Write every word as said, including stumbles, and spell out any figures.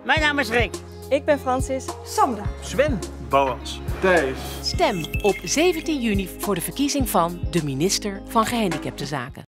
Mijn naam is Rick. Ik ben Francis. Sandra. Sven. Boas. Thijs. Stem op zeventien juni voor de verkiezing van de minister van Gehandicaptenzaken.